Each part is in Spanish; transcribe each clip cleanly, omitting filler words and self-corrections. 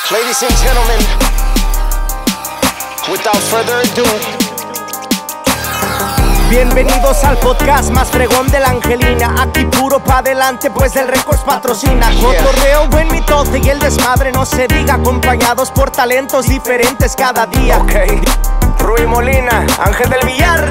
Ladies and gentlemen, without further ado, bienvenidos al podcast más fregón de la Angelina. Aquí puro pa' adelante, pues el Records patrocina. Cotorreo, buen mitote y el desmadre no se diga, acompañados por talentos diferentes cada día. Ok, Rui Molina, Ángel del Villar.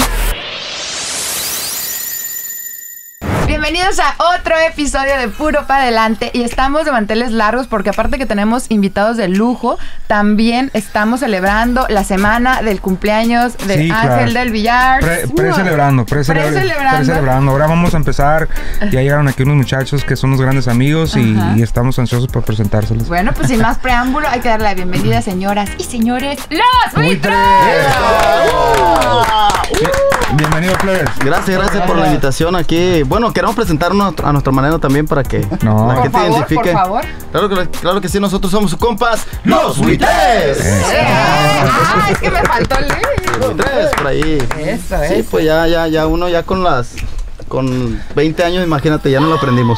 Bienvenidos a otro episodio de Puro Pa' Adelante. Y estamos de manteles largos porque aparte que tenemos invitados de lujo, también estamos celebrando la semana del cumpleaños de Ángel del Villar. Pre-celebrando. Ahora vamos a empezar. Ya llegaron aquí unos muchachos que son unos grandes amigos y estamos ansiosos por presentárselos. Bueno, pues sin más preámbulo, hay que darle la bienvenida, señoras y señores, los Buitres. Bienvenido, plebes. Gracias por la invitación aquí. Bueno, queremos presentarnos a nuestra manera también para que la gente identifique. Por favor. Claro que sí, nosotros somos sus compas, los Buitres. Es que me faltó el Buitres, por ahí. Eso. Sí, pues ya uno ya con 20 años, imagínate, ya no lo aprendimos.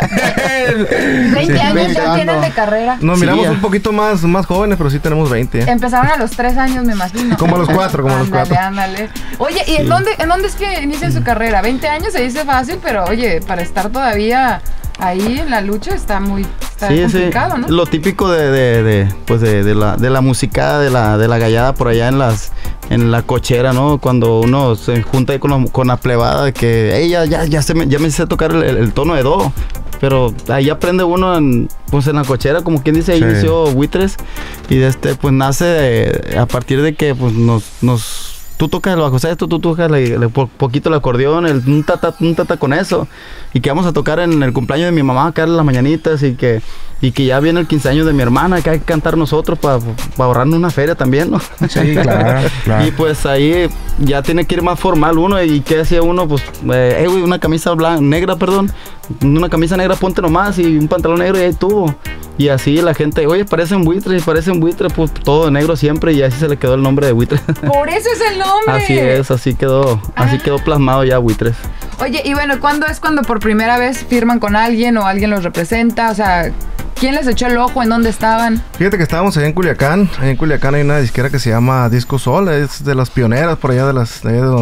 20 años ya tienen de carrera. Nos miramos un poquito más jóvenes, pero sí tenemos 20. Empezaron a los 3 años, me imagino. Como a los 4, Ándale. Oye, ¿y en dónde es que inician su carrera? 20 años se dice fácil, pero oye, para estar todavía ahí en la lucha está complicado, ¿no? Lo típico de la musicada, de la gallada por allá en la cochera, ¿no? Cuando uno se junta ahí con la plebada, que ya me sé tocar el tono de do. Pero ahí aprende uno en la cochera, como quien dice, ahí inició Buitres. Y pues nace a partir de que pues tú tocas el bajo sexto, tú tocas poquito el acordeón, un tata con eso. Y que vamos a tocar en el cumpleaños de mi mamá acá en las mañanitas y que ya viene el 15 años de mi hermana, que hay que cantar nosotros para ahorrarnos una feria también, ¿no? Sí, claro. Y pues ahí ya tiene que ir más formal uno. ¿Y qué hacía uno? Pues, una camisa negra, una camisa negra, ponte nomás, y un pantalón negro y ahí tuvo. Y así la gente, oye, parecen buitres, pues todo de negro siempre, y así se le quedó el nombre de Buitres. Por eso es el nombre. Así es, así quedó plasmado ya Buitres. Oye, y bueno, ¿cuándo es cuando por primera vez firman con alguien o alguien los representa? O sea, ¿quién les echó el ojo? ¿En dónde estaban? Fíjate que estábamos allá en Culiacán. Allá en Culiacán hay una disquera que se llama Disco Sol, es de las pioneras por allá de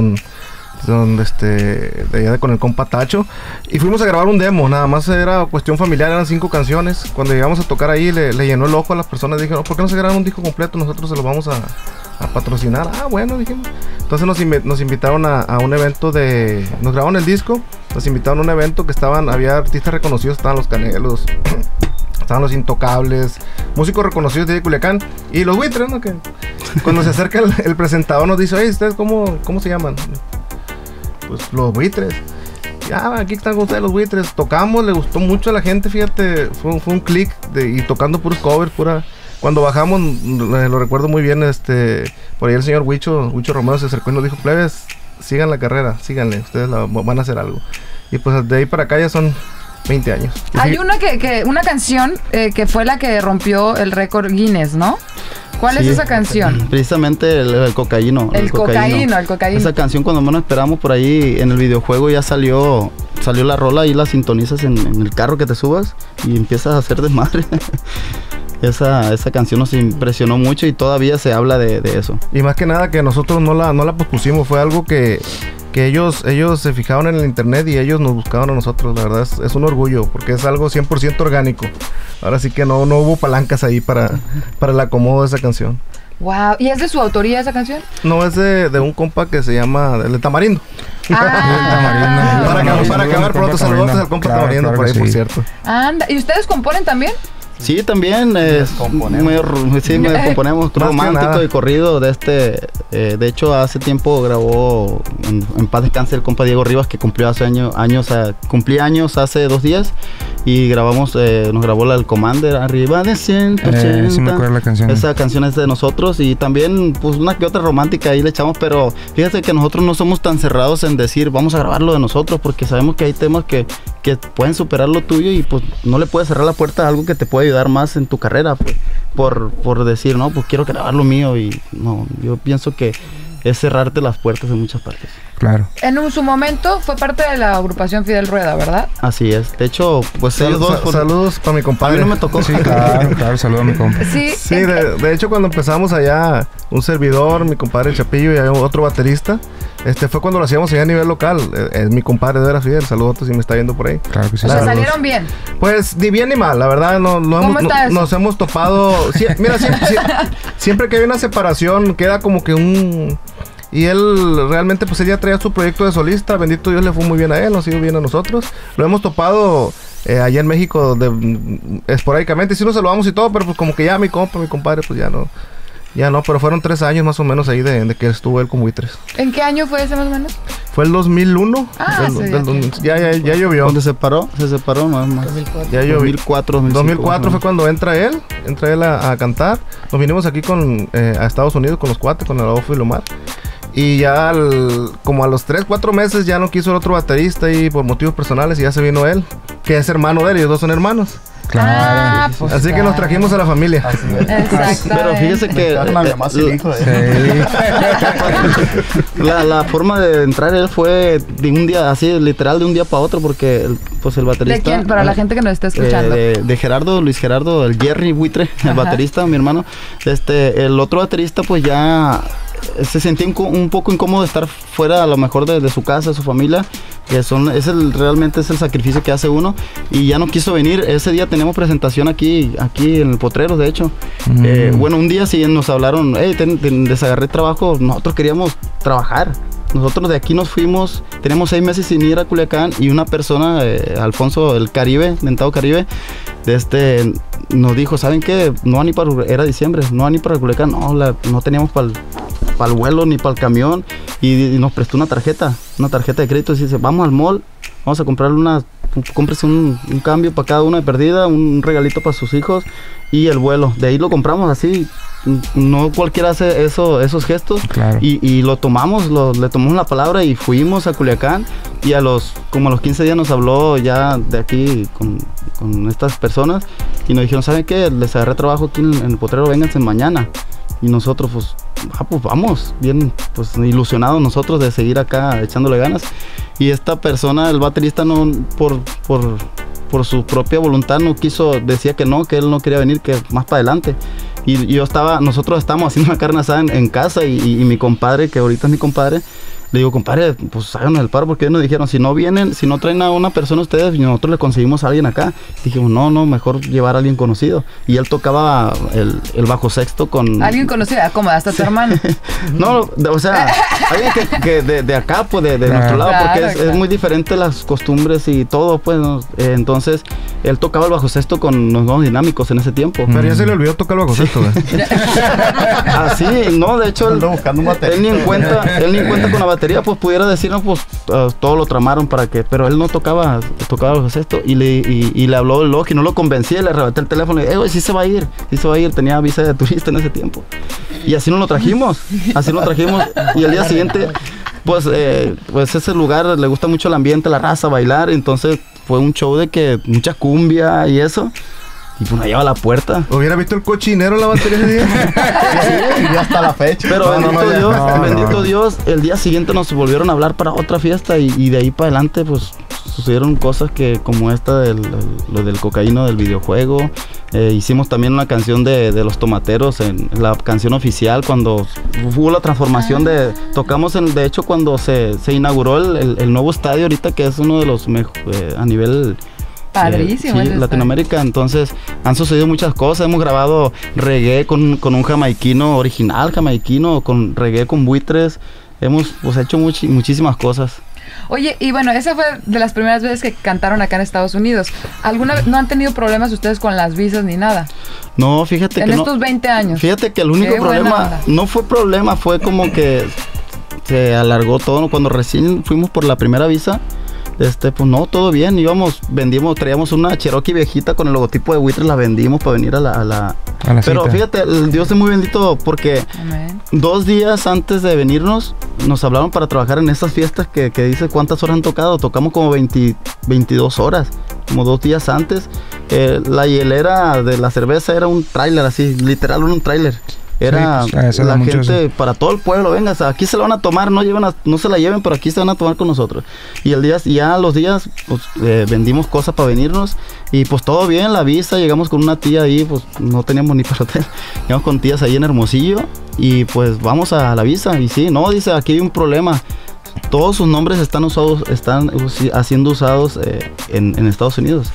allá con el compa Tacho, y fuimos a grabar un demo. Nada más era cuestión familiar, eran 5 canciones. Cuando llegamos a tocar ahí le llenó el ojo a las personas. Dijeron, ¿por qué no se graban un disco completo? Nosotros se lo vamos a patrocinar. Bueno, dijimos. Entonces nos invitaron a un evento nos grabaron el disco, nos invitaron a un evento que había artistas reconocidos, estaban los Canelos, estaban los Intocables, músicos reconocidos de Culiacán, y los Buitres, ¿no? Que cuando se acerca el presentador nos dice, oye, ¿ustedes cómo se llaman? Pues los Buitres. Ya, aquí están con ustedes los Buitres. Tocamos, le gustó mucho a la gente, fíjate, fue un click y tocando puros covers, Cuando bajamos, lo recuerdo muy bien, por ahí el señor Huicho Romero se acercó y nos dijo, plebes, sigan la carrera, síganle, ustedes van a hacer algo. Y pues de ahí para acá ya son 20 años. Hay una canción que fue la que rompió el récord Guinness, ¿no? ¿Cuál es esa canción? Precisamente el cocaíno. El cocaíno. Esa canción, cuando menos esperamos, por ahí en el videojuego ya salió la rola, y la sintonizas en el carro que te subas y empiezas a hacer desmadre. Esa canción nos impresionó mucho y todavía se habla de eso. Y más que nada que nosotros no la pospusimos, fue algo que ellos se fijaron en el internet y ellos nos buscaban a nosotros. La verdad es un orgullo porque es algo 100% orgánico. Ahora sí que no hubo palancas ahí para el acomodo de esa canción. Wow, ¿y es de su autoría esa canción? No, es de un compa que se llama El Tamarindo. Tamarindo. Para acabar pronto, saludos al compa Tamarindo por ahí, por cierto. Anda, ¿y ustedes componen también? Sí, también me componemos romántico y corrido de de hecho hace tiempo grabó en paz descanse el compa Diego Rivas, que cumplió cumplí años hace 2 días, y nos grabó el Commander, arriba de 180. Sí me acuerdo la canción. Esa canción es de nosotros, y también pues una que otra romántica ahí le echamos, pero fíjate que nosotros no somos tan cerrados en decir vamos a grabarlo de nosotros, porque sabemos que hay temas que pueden superar lo tuyo, y pues no le puedes cerrar la puerta a algo que te puede ayudar más en tu carrera, pues, por decir, no, pues quiero grabar lo mío. Y no, yo pienso que es cerrarte las puertas en muchas partes. Claro. En su momento fue parte de la agrupación Fidel Rueda, ¿verdad? Así es. De hecho, pues ellos dos... Saludos para mi compadre. A mí no me tocó. Sí, claro, saludos a mi compa. Sí, de hecho cuando empezamos allá, un servidor, mi compadre Chapillo y otro baterista, fue cuando lo hacíamos allá a nivel local. Mi compadre de veras Fidel, saludos si me está viendo por ahí. Claro que sí. O sea, salieron bien. Pues ni bien ni mal, la verdad, nos hemos topado. Mira, siempre que hay una separación, queda como que un... Y él realmente, pues ella traía su proyecto de solista. Bendito Dios, le fue muy bien a él, nos sigue bien a nosotros. Lo hemos topado allá en México esporádicamente. Sí nos saludamos y todo, pero pues como que ya mi compadre, pues ya no. Ya no, pero fueron 3 años más o menos ahí de que estuvo él con Buitres. ¿En qué año fue ese más o menos? Fue el 2001. Ya llovió. ¿Dónde se separó más. Ya llovió. 2004 fue cuando entra él a cantar. Nos vinimos aquí a Estados Unidos con los cuates, con el Adolfo y Lomar. Y ya como a los 3-4 meses ya no quiso el otro baterista y por motivos personales y ya se vino él, que es hermano de él, ellos dos son hermanos. Claro. Pues así que nos trajimos a la familia. Pero fíjese que la forma de entrar él fue de un día, así literal de un día para otro, porque pues el baterista... ¿De quién? Para la gente que nos está escuchando. De Luis Gerardo, el Jerry Buitre, el baterista, mi hermano. El otro baterista pues ya se sentía un poco incómodo de estar fuera a lo mejor de su casa, de su familia, que realmente es el sacrificio que hace uno, y ya no quiso venir. Ese día teníamos presentación aquí en el Potrero, de hecho. Bueno, un día sí nos hablaron, les agarré trabajo, nosotros queríamos trabajar. Nosotros de aquí nos fuimos, tenemos 6 meses sin ir a Culiacán, y una persona, Alfonso, el Caribe, Dentado Caribe, nos dijo, ¿saben qué? No van ni para, era diciembre, no van ni para Culiacán, no teníamos para el vuelo ni para el camión, y nos prestó una tarjeta de crédito, y dice, vamos al mall, vamos a comprarle cómprese un cambio para cada una de perdida, un regalito para sus hijos y el vuelo. De ahí lo compramos así. No cualquiera hace esos gestos. Claro. Y lo tomamos, le tomamos la palabra y fuimos a Culiacán, y como a los 15 días nos habló ya de aquí con estas personas y nos dijeron, ¿saben qué? Les agarré trabajo aquí en el Potrero, vénganse mañana. Y nosotros pues vamos, bien pues ilusionados nosotros de seguir acá echándole ganas. Y esta persona, el baterista, no por su propia voluntad no quiso, decía que él no quería venir, que más para adelante. Y nosotros estábamos haciendo una carne asada en casa, y mi compadre, que ahorita es mi compadre, le digo, compadre, pues háganos el paro, porque ellos nos dijeron, si no traen a una persona ustedes, y nosotros le conseguimos a alguien acá. Dijimos, no, mejor llevar a alguien conocido. Y él tocaba el bajo sexto con... ¿Alguien conocido? ¿Cómo? ¿Hasta tu hermano? No, o sea, alguien que de acá, pues de nuestro lado, porque es muy diferente las costumbres y todo, pues, ¿no? Entonces, él tocaba el bajo sexto con los nuevos dinámicos en ese tiempo. Pero ya se le olvidó tocar el bajo sexto, Así, no, de hecho, él ni en cuenta con la batería, pues pudiera decirnos, pues todo lo tramaron pero él no tocaba el sexto, y le habló el Logi, no lo convencía, le arrebaté el teléfono y le dije, güey, sí se va a ir, tenía visa de turista en ese tiempo, y así nos lo trajimos, y el día siguiente, pues ese lugar le gusta mucho el ambiente, la raza, bailar, entonces fue un show de que mucha cumbia y eso. Y pues me lleva a la puerta. ¿Hubiera visto el cochinero en la batería ese día? Sí, y hasta la fecha. Pero bendito Dios, el día siguiente nos volvieron a hablar para otra fiesta, y de ahí para adelante pues sucedieron cosas como esta lo del cocaíno del videojuego. Hicimos también una canción de los Tomateros, en la canción oficial, cuando hubo la transformación tocamos de hecho cuando se inauguró el nuevo estadio ahorita, que es uno de los mejores a nivel... Padrísimo. Sí, Latinoamérica. Entonces han sucedido muchas cosas. Hemos grabado reggae con un jamaiquino original, con reggae con Buitres. Hemos hecho muchísimas cosas. Oye, y bueno, esa fue de las primeras veces que cantaron acá en Estados Unidos. ¿Alguna vez no han tenido problemas ustedes con las visas ni nada? No, fíjate que en estos 20 años. Fíjate que el único problema no fue problema, fue como que se alargó todo. Cuando recién fuimos por la primera visa, pues no, todo bien, traíamos una Cherokee viejita con el logotipo de Buitres, la vendimos para venir a la pero cita. Fíjate, Dios es muy bendito, porque Amén. 2 días antes de venirnos, nos hablaron para trabajar en estas fiestas que dice cuántas horas han tocado. Tocamos como 22 horas, como 2 días antes. La hielera de la cerveza era un tráiler, así, literal un tráiler. Era pues, la gente, para todo el pueblo, venga, aquí se la van a tomar, no se la lleven, pero aquí se van a tomar con nosotros. Y ya los días, pues vendimos cosas para venirnos y pues todo bien, la visa, llegamos con una tía ahí, pues no teníamos ni para hotel, llegamos con tías ahí en Hermosillo y pues vamos a la visa. Y sí, no, dice, aquí hay un problema. Todos sus nombres están siendo usados en Estados Unidos.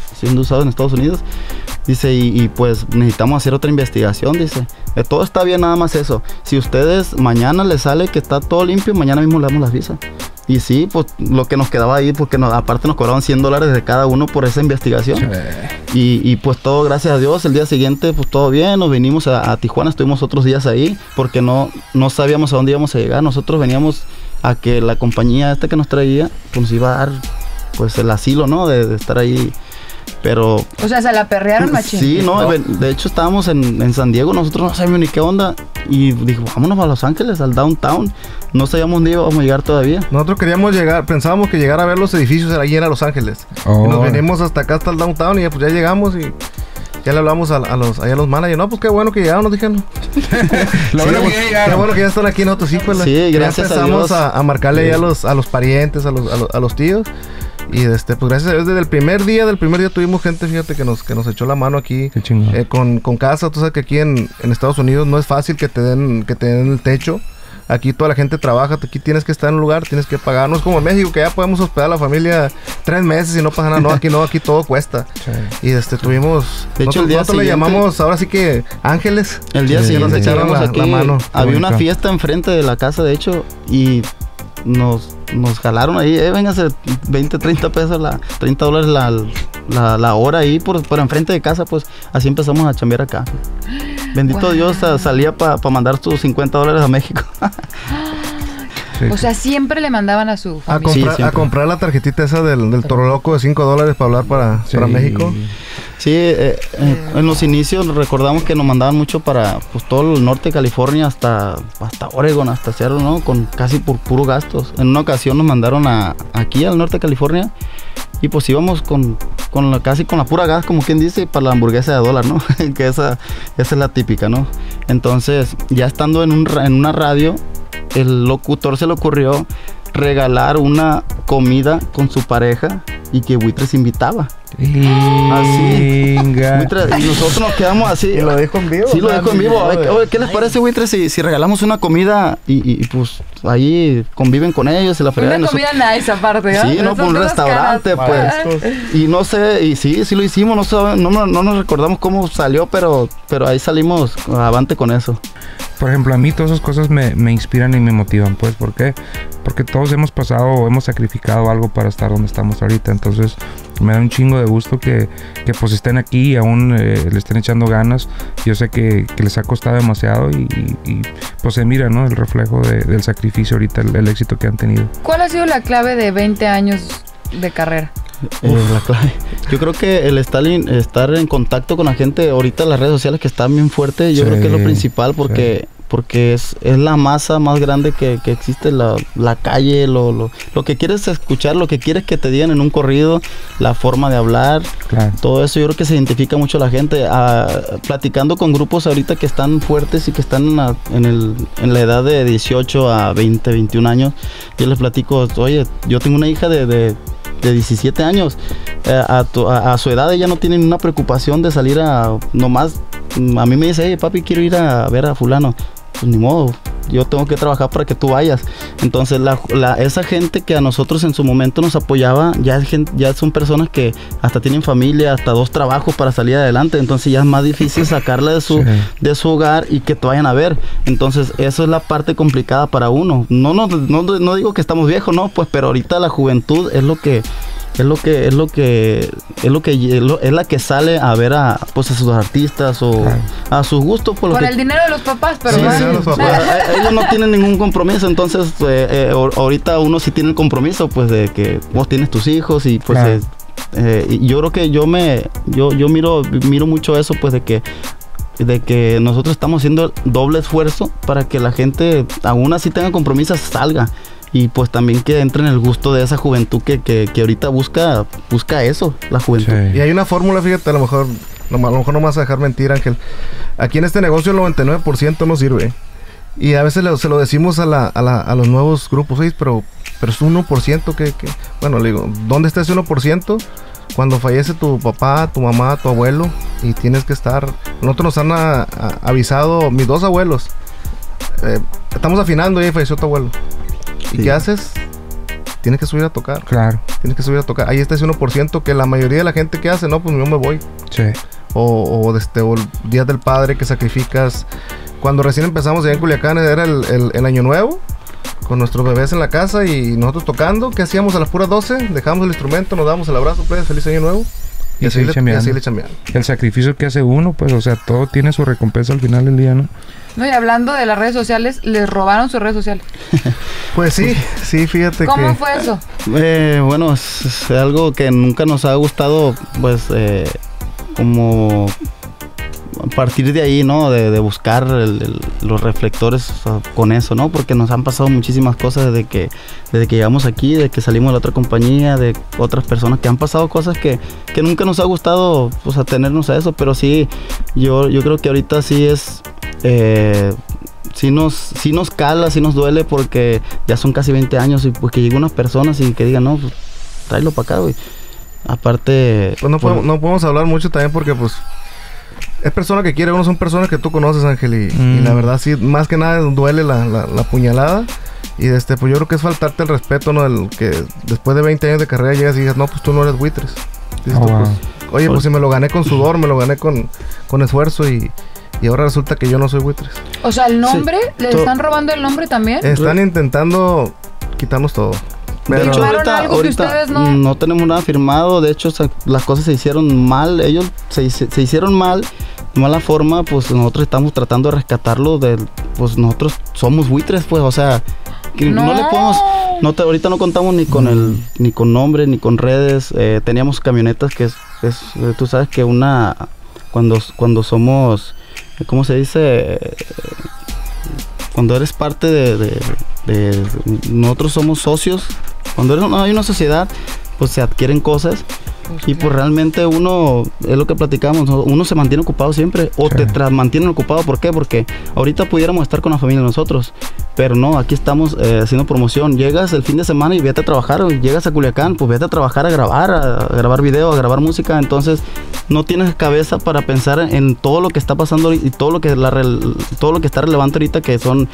Dice, y pues necesitamos hacer otra investigación, dice. Todo está bien, nada más eso. Si ustedes mañana les sale que está todo limpio, mañana mismo le damos las visas. Y sí, pues lo que nos quedaba ahí, porque aparte nos cobraban $100 de cada uno por esa investigación. Sí. Y pues todo, gracias a Dios, el día siguiente pues todo bien, nos vinimos a Tijuana, estuvimos otros días ahí, porque no sabíamos a dónde íbamos a llegar. Nosotros veníamos a que la compañía esta que nos traía, pues nos iba a dar pues el asilo, ¿no? De estar ahí. Pero... O sea, se la perrearon machín. Sí, no, de hecho estábamos en San Diego, nosotros no sabíamos ni qué onda. Y dijo, vámonos a Los Ángeles, al downtown. No sabíamos dónde íbamos a llegar todavía. Nosotros queríamos llegar, pensábamos que llegar a ver los edificios ahí en Los Ángeles. Y nos venimos hasta acá, hasta el downtown, y pues ya llegamos y... Ya le hablamos a los managers. No, pues qué bueno que llegaron, nos dijeron. Qué bueno que ya están aquí nosotros, sí, pues. Sí, gracias a Dios. a marcarle ahí a los parientes, a los tíos. Y pues gracias a Dios, desde el primer día tuvimos gente, fíjate, que nos echó la mano aquí. Qué chingón. Con casa. Tú sabes que aquí en Estados Unidos no es fácil que te den el techo. Aquí toda la gente trabaja, aquí tienes que estar en un lugar, tienes que pagar. No es como en México, que ya podemos hospedar a la familia 3 meses y no pasa nada. No, aquí todo cuesta. Sí. Y tuvimos... De hecho, nosotros le llamamos ahora sí que ángeles. El día siguiente nos echaron la mano. Había una fiesta enfrente de la casa, de hecho, y nos jalaron ahí, véngase, 20, 30 pesos, $30 la hora ahí por enfrente de casa, pues así empezamos a chambear acá. Bendito Dios, salía para mandar sus $50 a México. O sea, siempre le mandaban a su familia. A comprar la tarjetita esa del Toro Loco de $5 para hablar para México. Sí, en los inicios recordamos que nos mandaban mucho para pues todo el norte de California hasta Oregon, hasta Seattle, ¿no? Con casi por puro gastos. En una ocasión nos mandaron aquí al norte de California y pues íbamos casi con la pura gas, como quien dice, para la hamburguesa de $1, ¿no? Que esa es la típica, ¿no? Entonces, ya estando en una radio, el locutor se le ocurrió regalar una comida con su pareja y que Buitres invitaba. Así. Y nosotros nos quedamos así. ¿Y lo dijo en vivo? Sí, lo dijo en vivo. Oye, ¿qué les parece, Buitres, si regalamos una comida y pues ahí conviven con ellos y la fregan? Una comida nice aparte, ¿no? Sí, no, por un restaurante, pues. Y no sé, y sí lo hicimos. No nos recordamos cómo salió, pero ahí salimos avante con eso. Por ejemplo, a mí todas esas cosas me inspiran y me motivan, pues. ¿Por qué? Porque todos hemos pasado o hemos sacrificado algo para estar donde estamos ahorita. Entonces, me da un chingo de gusto que pues estén aquí y aún le estén echando ganas. Yo sé que les ha costado demasiado y pues se mira, ¿no? El reflejo del sacrificio ahorita, el éxito que han tenido. ¿Cuál ha sido la clave de 20 años de carrera? La clave. Yo creo que el estar en contacto con la gente, ahorita las redes sociales que están bien fuertes, yo creo que es lo principal porque es la masa más grande que existe, la calle, lo que quieres escuchar, lo que quieres que te digan en un corrido, la forma de hablar, todo eso yo creo que se identifica mucho la gente. Platicando con grupos ahorita que están fuertes y que están en la edad de 18 a 20, 21 años, yo les platico, oye, yo tengo una hija de 17 años, a su edad ella no tiene ninguna preocupación de salir nomás, a mí me dice, hey papi, quiero ir a ver a fulano, pues ni modo, yo tengo que trabajar para que tú vayas. Entonces esa gente que a nosotros en su momento nos apoyaba, ya son personas que hasta tienen familia, hasta 2 trabajos para salir adelante, entonces ya es más difícil sacarla de su hogar y que te vayan a ver. Entonces eso es la parte complicada para uno. No digo que estamos viejos, no, pues, pero ahorita la juventud es la que sale a ver a sus artistas o a sus gustos por el dinero de los papás, pero ellos no tienen ningún compromiso. Entonces ahorita uno sí tiene el compromiso, pues, de que vos tienes tus hijos y pues y yo creo que yo miro mucho eso, pues, de que nosotros estamos haciendo doble esfuerzo para que la gente aún así tenga compromiso, salga. Y pues también que entre en el gusto de esa juventud que ahorita busca eso, la juventud. Sí. Y hay una fórmula, fíjate, a lo mejor A lo mejor no me vas a dejar mentir, Ángel. Aquí en este negocio el 99% no sirve. Y a veces se lo decimos a los nuevos grupos, ¿sí? pero es 1% que... Bueno, le digo, ¿dónde está ese 1%? Cuando fallece tu papá, tu mamá, tu abuelo, y tienes que estar... Nosotros nos han avisado, mis 2 abuelos, estamos afinando y ahí falleció tu abuelo. ¿Y qué haces? Tienes que subir a tocar. Claro. Tienes que subir a tocar. Ahí está ese 1% que la mayoría de la gente que hace, no, pues yo me voy. Sí. O Días del Padre que sacrificas. Cuando recién empezamos allá en Culiacán era el Año Nuevo, con nuestros bebés en la casa y nosotros tocando. ¿Qué hacíamos a las puras 12? Dejamos el instrumento, nos damos el abrazo, pues, feliz Año Nuevo. Y así le chambeando. El sacrificio que hace uno, pues, o sea, todo tiene su recompensa al final del día, ¿no? No, y hablando de las redes sociales, les robaron sus redes sociales. Pues sí, fíjate. ¿Cómo fue eso? Bueno, es algo que nunca nos ha gustado, pues, como a partir de ahí, ¿no? De buscar los reflectores, o sea, con eso, ¿no? Porque nos han pasado muchísimas cosas desde que llegamos aquí, de que salimos de la otra compañía, de otras personas que han pasado cosas que nunca nos ha gustado, pues, atenernos a eso, pero sí, yo creo que ahorita sí es... sí nos cala, sí nos duele, porque ya son casi 20 años y pues que lleguen unas personas y que digan, no, pues tráelo para acá, güey. Aparte... Pues no podemos hablar mucho también porque pues es persona que quiere uno, son personas que tú conoces, Ángel, y la verdad sí, más que nada duele la puñalada. Y pues yo creo que es faltarte el respeto, ¿no? El que después de 20 años de carrera llegas y digas, no, pues tú no eres buitres. Dices tú, pues, oye, pues si me lo gané con sudor, me lo gané con esfuerzo y ahora resulta que yo no soy buitres. O sea, el nombre, sí. ¿Le están robando el nombre también? Están intentando quitarnos todo. De hecho, ahorita no tenemos nada firmado. De hecho, las cosas se hicieron mal. Ellos se hicieron mal, de mala forma. Pues nosotros estamos tratando de rescatarlo. Pues nosotros somos buitres, pues, o sea, que no le podemos... ahorita no contamos ni con nombre, ni con redes. Teníamos camionetas que tú sabes que cuando somos... ¿Cómo se dice? Cuando eres parte de nosotros somos socios. Cuando hay una sociedad, pues se adquieren cosas. Y pues realmente uno, es lo que platicamos, uno se mantiene ocupado siempre. O sí. Te mantienen ocupado, ¿por qué? Porque ahorita pudiéramos estar con la familia nosotros, pero no, aquí estamos haciendo promoción. Llegas el fin de semana y vete a trabajar, o llegas a Culiacán, pues vete a trabajar, a grabar video, a grabar música. Entonces no tienes cabeza para pensar en todo lo que está pasando y todo lo que está relevante ahorita, que son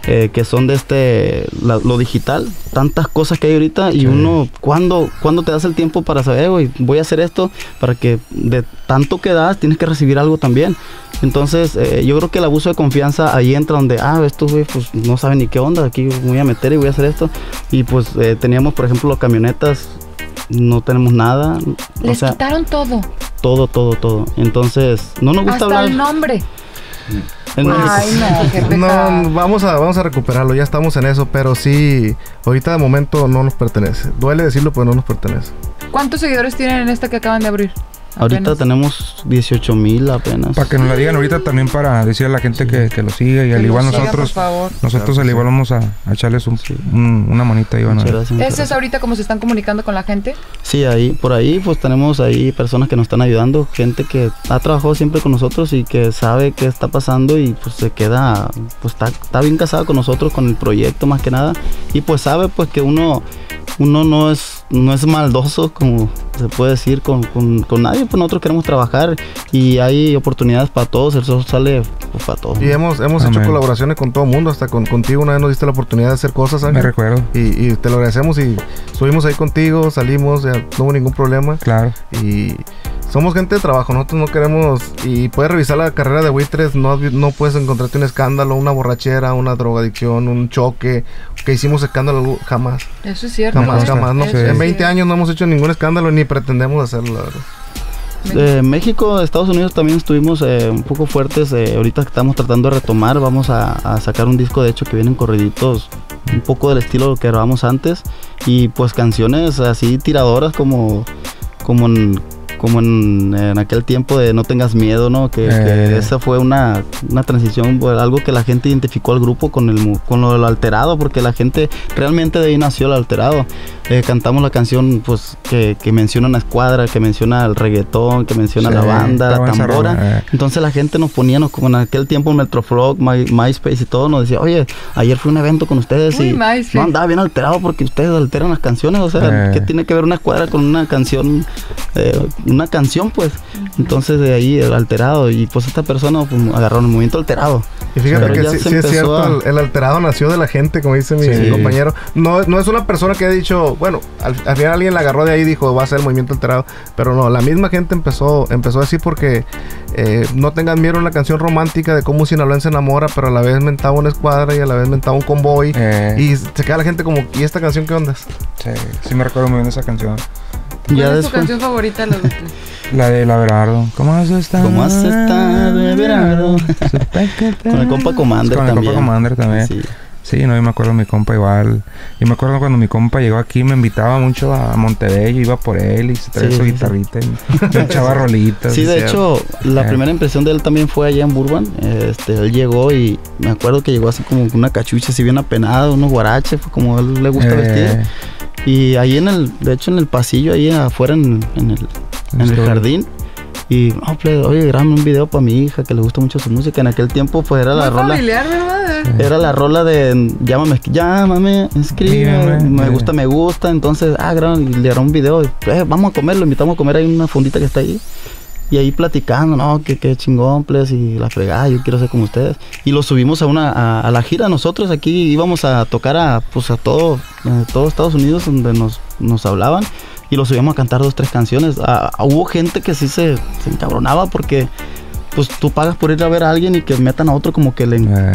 de lo digital. Tantas cosas que hay ahorita y sí. Uno, ¿cuándo te das el tiempo para saber, güey, voy a hacer esto? Para que de tanto que das, tienes que recibir algo también. Entonces, yo creo que el abuso de confianza ahí entra donde, estos güey, pues no saben ni qué onda, aquí voy a meter y voy a hacer esto. Y pues teníamos, por ejemplo, las camionetas, no tenemos nada. Les quitaron todo. Todo. Entonces, no nos gusta hablar. Hasta el nombre. Ay, no, qué pecado. No, vamos a recuperarlo, ya estamos en eso, pero sí, ahorita de momento no nos pertenece. Duele decirlo, pero no nos pertenece. ¿Cuántos seguidores tienen en esta que acaban de abrir? Ahorita tenemos 18,000 apenas. Para que nos la digan ahorita también, para decirle a la gente que lo siga, y al igual nosotros al igual vamos a echarles una manita ahí. ¿Eso es ahorita cómo se están comunicando con la gente? Sí, por ahí pues tenemos ahí personas que nos están ayudando, gente que ha trabajado siempre con nosotros y que sabe qué está pasando y pues se queda, pues está bien casada con nosotros, con el proyecto más que nada, y pues sabe pues que uno no es maldoso, como se puede decir, con nadie. Pues nosotros queremos trabajar y hay oportunidades para todos, el sol sale pues, para todos. Y hemos hecho colaboraciones con todo el mundo, hasta contigo una vez nos diste la oportunidad de hacer cosas, Ángel. Me recuerdo. Y te lo agradecemos y subimos ahí contigo, salimos, ya no hubo ningún problema. Claro. Y somos gente de trabajo, nosotros no queremos, y puedes revisar la carrera de buitres, no puedes encontrarte un escándalo, una borrachera, una drogadicción, un choque, que hicimos escándalo, jamás. Eso es cierto. Jamás. No. En 20 años no hemos hecho ningún escándalo, ni pretendemos hacerlo, la verdad. México, Estados Unidos también estuvimos un poco fuertes. Ahorita estamos tratando de retomar, vamos a sacar un disco, de hecho, que vienen corriditos un poco del estilo que grabamos antes, y pues canciones así tiradoras como en aquel tiempo de No Tengas Miedo, ¿no? Que esa fue una transición, algo que la gente identificó al grupo con lo del alterado, porque la gente realmente de ahí nació el alterado. cantamos la canción pues que menciona una escuadra, que menciona el reggaetón, que menciona la banda, la tambora. Entonces la gente nos ponía, como en aquel tiempo Metroflog, MySpace y todo, nos decía, oye, ayer fui a un evento con ustedes y no andaba bien alterado porque ustedes alteran las canciones. O sea, ¿qué tiene que ver una escuadra con una canción? Pues. Entonces de ahí el alterado, y pues esta persona pues, agarró el movimiento alterado. Y fíjate que sí es cierto, el alterado nació de la gente, como dice mi compañero. No es una persona que ha dicho, bueno, al final alguien la agarró de ahí y dijo, va a ser el movimiento alterado. Pero no, la misma gente empezó a decir porque no tengan miedo, una canción romántica de cómo un sinaloense se enamora, pero a la vez mentaba una escuadra y a la vez mentaba un convoy. Y se queda la gente como, ¿y esta canción qué onda? Sí me recuerdo muy bien esa canción. ¿Cuál es tu canción favorita de los Beatles? La de Everardo. ¿Cómo has estado? ¿Cómo has estado, Everardo? Con el compa Commander también. Con el compa Commander también. Sí, no, yo me acuerdo de mi compa igual. Y me acuerdo cuando mi compa llegó aquí, me invitaba mucho a Montebello, iba por él y se traía su guitarrita y me echaba rolitas. Sí, de hecho, la primera impresión de él también fue allá en Burbank. Él llegó y me acuerdo que llegó así como con una cachucha así bien apenada, unos guaraches, pues como a él le gusta vestir. Y ahí de hecho en el pasillo, ahí afuera en el jardín. Y, oye, grábame un video para mi hija que le gusta mucho su música. En aquel tiempo, pues era la rola. Familiar, ¿verdad? Era la rola de llámame, escríbeme, me gusta. Entonces, y le hará un video. Vamos a comer, lo invitamos a comer ahí en una fondita que está ahí. Y ahí platicando, no, que chingón, please, y la fregada, yo quiero ser como ustedes. Y lo subimos a la gira nosotros. Aquí íbamos a tocar a todo Estados Unidos, donde nos hablaban. Y lo subíamos a cantar 2, 3 canciones. Hubo gente que sí se encabronaba porque pues tú pagas por ir a ver a alguien y que metan a otro como que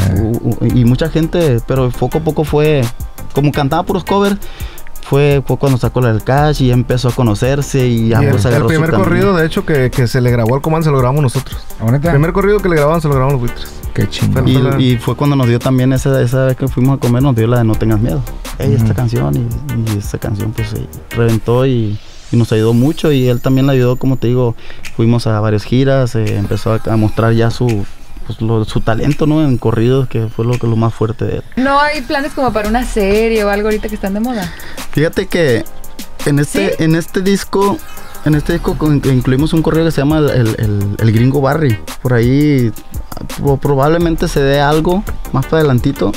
y mucha gente, pero poco a poco fue, como cantaba puros covers, fue cuando sacó la del Cash y empezó a conocerse y ya pues agarró su camino. El primer corrido, de hecho, que se le grabó al Comando, se lo grabamos nosotros. El primer corrido que le grababan, se lo grababan los Buitres. Qué chingón. Y fue cuando nos dio también esa vez que fuimos a comer, nos dio la de No Tengas Miedo. Esta canción y esta canción pues reventó y nos ayudó mucho, y él también le ayudó, como te digo, fuimos a varias giras, empezó a mostrar ya su talento, ¿no? En corridos, que fue lo más fuerte de él. ¿No hay planes como para una serie o algo ahorita que están de moda? Fíjate que en este disco incluimos un corrido que se llama el Gringo Barry. Por ahí probablemente se dé algo más para adelantito.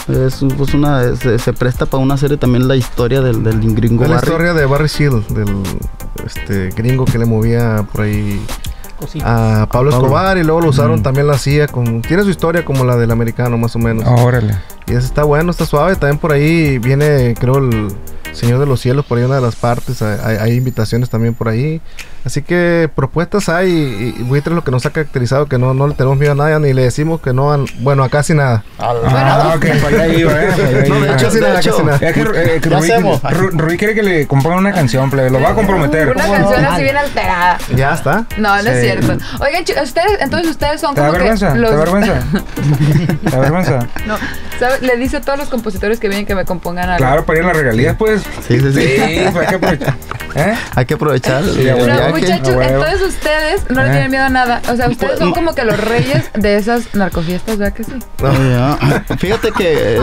Se presta para una serie también, la historia del Gringo Barry. La historia de Barry Seal, del gringo que le movía por ahí a Pablo Escobar, y luego lo usaron también la CIA. Tiene su historia como la del americano, más o menos. Órale. Y ese está bueno, está suave. También por ahí viene, creo, el Señor de los Cielos, por ahí una de las partes. Hay invitaciones también por ahí. Así que propuestas hay, y Buitres lo que nos ha caracterizado, que no le tenemos miedo a nadie, ni le decimos que no a casi nada. Ok, para allá iba, casi nada. Es que Rui quiere que le compongan una canción, lo va a comprometer. Una canción así bien alterada. ¿Ya está? No es cierto. Oigan, ustedes son como que los... ¿Te da vergüenza? No, ¿sabes? Le dice a todos los compositores que vienen que me compongan algo. Claro, para ir a las regalías, pues. Sí, pues hay que aprovechar. Hay que aprovechar. Muchachos, entonces ustedes no le tienen miedo a nada. O sea, ustedes son como que los reyes de esas narcofiestas, ¿verdad que sí? Fíjate que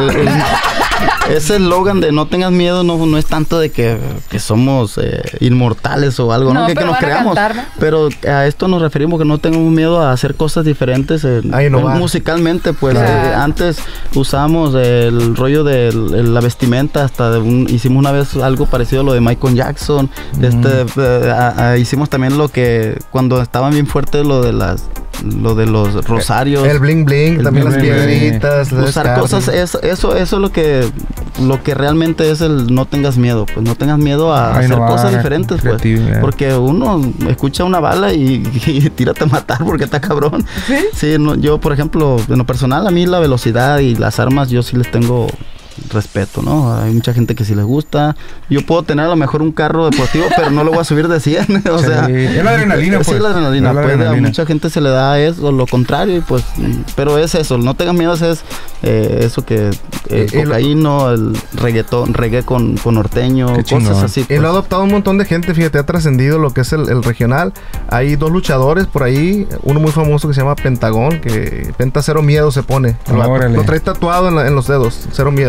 ese eslogan de no tengas miedo no es tanto de que somos inmortales o algo, ¿no? Que nos creamos. Cantar, ¿no? Pero a esto nos referimos, que no tengamos miedo a hacer cosas diferentes musicalmente. Pues antes usamos el rollo de la vestimenta, hicimos una vez algo parecido a lo de Michael Jackson. Hicimos también lo que cuando estaban bien fuertes lo de los rosarios, el bling bling, también las piedritas, usar cosas. Eso es lo que realmente es el no tengas miedo. Pues no tengas miedo a hacer cosas diferentes, pues, porque uno escucha una bala y tírate a matar porque está cabrón. Sí, yo por ejemplo, en lo personal, a mí la velocidad y las armas yo sí les tengo respeto, ¿no? Hay mucha gente que sí les gusta. Yo puedo tener a lo mejor un carro deportivo, pero no lo voy a subir de 100. O sea, es la adrenalina, pues. Sí, la adrenalina. A mucha gente se le da eso, lo contrario, y pues, pero es eso, no tengan miedo, es eso que cocaíno, el reggaetón, reggae con norteño, cosas así. Pues. Y lo ha adoptado un montón de gente, fíjate, ha trascendido lo que es el regional. Hay 2 luchadores por ahí, uno muy famoso que se llama Pentagón, que Penta Cero Miedo se pone. Lo trae tatuado en los dedos, Cero Miedo.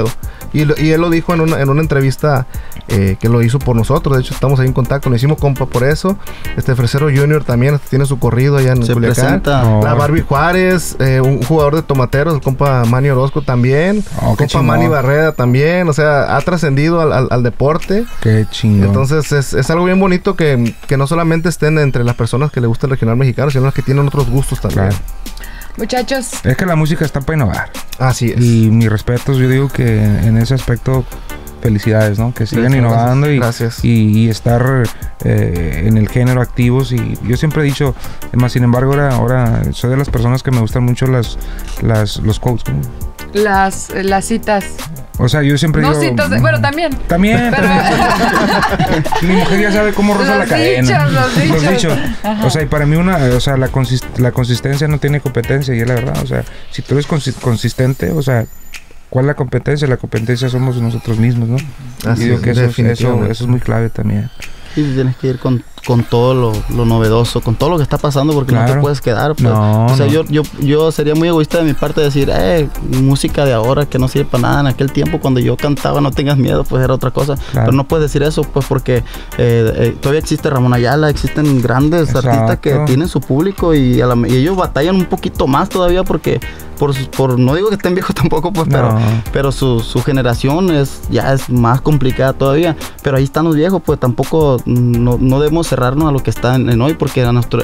Y él lo dijo en una entrevista que lo hizo por nosotros. De hecho, estamos ahí en contacto. Nos hicimos compa por eso. Fresero Junior también tiene su corrido allá en Culiacán. La Barbie Juárez, un jugador de Tomateros, el compa Manny Orozco también. El compa Manny Barreda también. O sea, ha trascendido al deporte. Qué chingón. Entonces, es algo bien bonito que no solamente estén entre las personas que le gusta el regional mexicano, sino las que tienen otros gustos también. Claro. Muchachos. Es que la música está para innovar. Así es. Y mis respetos, yo digo que en ese aspecto, felicidades, ¿no? Que sigan innovando y estar en el género activos. Y yo siempre he dicho, más sin embargo, ahora soy de las personas que me gustan mucho los quotes. Las citas. O sea, yo siempre digo... citas, bueno, también. También. Mi mujer ya sabe cómo roza la cadena. Los dichos. O sea, y para mí la consistencia no tiene competencia, y es la verdad. O sea, si tú eres consistente, o sea, ¿cuál es la competencia? La competencia somos nosotros mismos, ¿no? Así y digo que eso es muy clave también. Sí, tienes que ir con todo lo novedoso, con todo lo que está pasando, porque no te puedes quedar. Pues. O sea, yo sería muy egoísta de mi parte decir, música de ahora que no sirve para nada. En aquel tiempo, cuando yo cantaba No Tengas Miedo, pues era otra cosa. Pero no puedes decir eso, pues porque todavía existe Ramón Ayala, existen grandes artistas que tienen su público y ellos batallan un poquito más todavía porque... no digo que estén viejos tampoco, pues, pero su generación ya es más complicada todavía. Pero ahí están los viejos, pues tampoco no debemos cerrarnos a lo que está en hoy, porque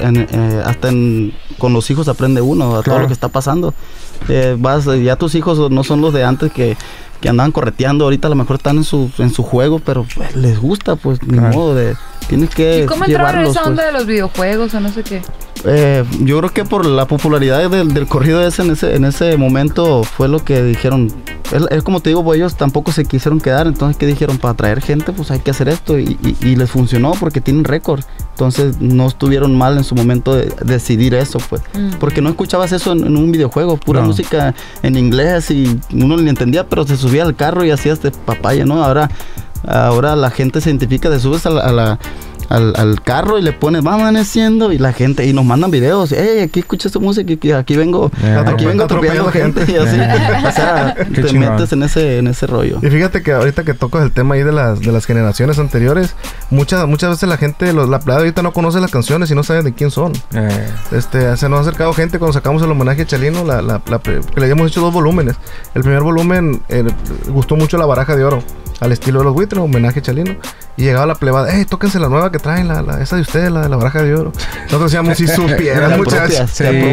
con los hijos aprende uno a todo lo que está pasando. Ya tus hijos no son los de antes que andaban correteando, ahorita a lo mejor están en su juego, pero pues, les gusta, pues ni modo tienes que ¿Y cómo entraron en esa onda de los videojuegos o no sé qué? Yo creo que por la popularidad del corrido en ese momento fue lo que dijeron. Es como te digo, pues ellos tampoco se quisieron quedar. Entonces, ¿qué dijeron? Para atraer gente, pues hay que hacer esto. Y les funcionó porque tienen récord. Entonces, no estuvieron mal en su momento de decidir eso, pues. Porque no escuchabas eso en un videojuego. Pura música en inglés y uno ni entendía, pero se subía al carro y hacías de papaya, ¿no? Ahora la gente se identifica, te subes al carro y le pones va amaneciendo y la gente y nos mandan videos, aquí escuchas tu música y aquí vengo atropellando gente y así. O sea, te metes en ese rollo. Y fíjate que ahorita que tocas el tema ahí de las generaciones anteriores, muchas veces la gente, la playa ahorita no conoce las canciones y no sabe de quién son. Se nos ha acercado gente cuando sacamos el homenaje a Chalino, que le habíamos hecho 2 volúmenes. El primer volumen gustó mucho La Baraja de Oro, al estilo de los Buitres, homenaje a Chalino. Y llegaba la plebada, tóquense la nueva que traen, esa de ustedes, la de La Baraja de Oro. Nosotros decíamos, si supieran, muchachos.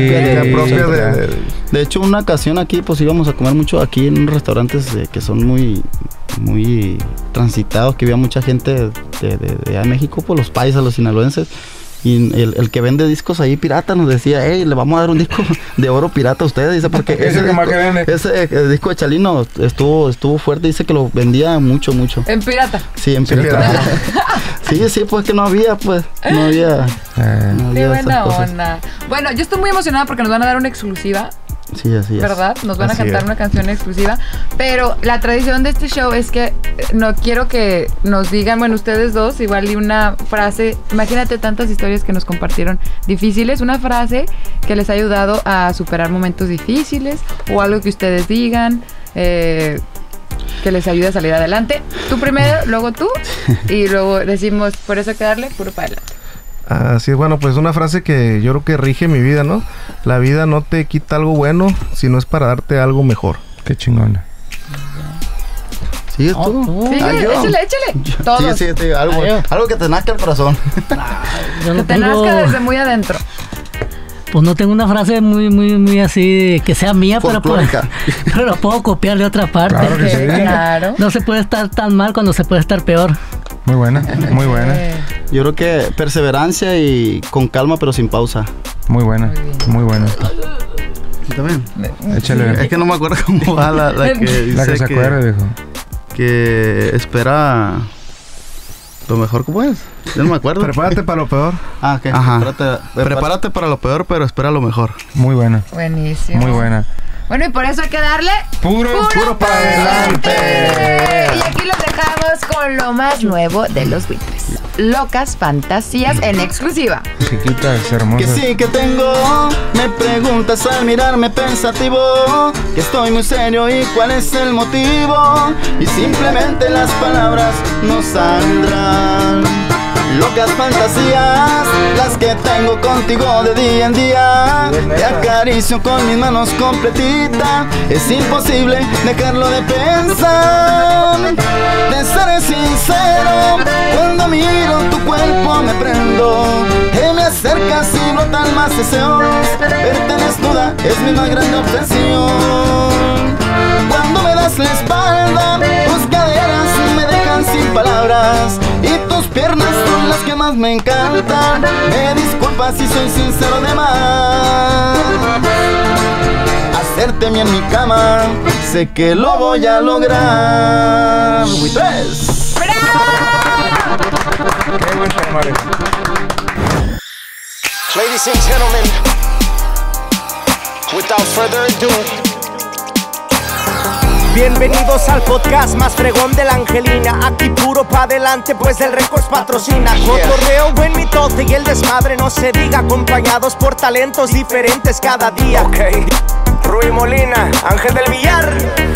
De hecho, una ocasión aquí, pues íbamos a comer mucho aquí en unos restaurantes que son muy, muy transitados, que había mucha gente de México, pues los paisas, los sinaloenses. Y el que vende discos ahí pirata nos decía, le vamos a dar un disco de oro pirata a ustedes. Dice, porque ese disco de Chalino estuvo fuerte. Dice que lo vendía mucho. ¿En pirata? Sí, en pirata. Sí, pues que no había. Qué buena onda. Bueno, yo estoy muy emocionada porque nos van a dar una exclusiva. Sí, así es. ¿Verdad? Nos van a cantar una canción exclusiva. Pero la tradición de este show es que no quiero que nos digan, bueno, ustedes dos, igual y una frase. Imagínate tantas historias que nos compartieron difíciles. Una frase que les ha ayudado a superar momentos difíciles o algo que ustedes digan que les ayude a salir adelante. Tú primero, luego tú. Y luego decimos, por eso hay que darle puro para adelante. Así es, bueno, pues una frase que yo creo que rige mi vida, ¿no? La vida no te quita algo bueno, sino es para darte algo mejor. Qué chingona. ¿Sí es tú? Sí, échale. Todos. Sí, algo que te nazca el corazón. Que te nazca desde muy adentro. Pues no tengo una frase muy así que sea mía, pero lo puedo copiar de otra parte. Claro que sí. Claro. No se puede estar tan mal cuando se puede estar peor. Muy buena. Yo creo que perseverancia y con calma pero sin pausa. Muy buena. ¿También? Échale. Es que no me acuerdo cómo va la que dice la que se acuerda, viejo. Que espera lo mejor, ¿cómo es? Yo no me acuerdo. Prepárate para lo peor. Ok. Prepárate para lo peor, pero espera lo mejor. Muy buena. Buenísimo. Muy buena. Bueno, y por eso hay que darle puro para adelante. Y aquí los dejamos. Arrancamos con lo más nuevo de los buitres. Locas fantasías en exclusiva. Chiquitas, hermosas. Que sí que tengo, me preguntas al mirarme pensativo, que estoy muy serio y cuál es el motivo, y simplemente las palabras no saldrán. Locas fantasías, las que tengo contigo de día en día. Te acaricio con mis manos completita. Es imposible dejarlo de pensar. Te seré sincero, cuando miro tu cuerpo me prendo. Te me acercas y brotan más deseos. Verte desnuda es mi más grande obsesión. Cuando me das la espalda, tus caderas me dejan sin palabras, y tus piernas son las que más me encantan. Me disculpas si soy sincero de más. Hacerte bien en mi cama, sé que lo voy a lograr. ¡Buitres! Qué buen tema, Alex. Ladies and gentlemen, without further ado, bienvenidos al podcast más fregón de la Angelina. Aquí puro pa' adelante, pues el Recos patrocina. Cotorreo, buen mitote y el desmadre no se diga. Acompañados por talentos diferentes cada día. Ok, Rui Molina, Ángel del Villar.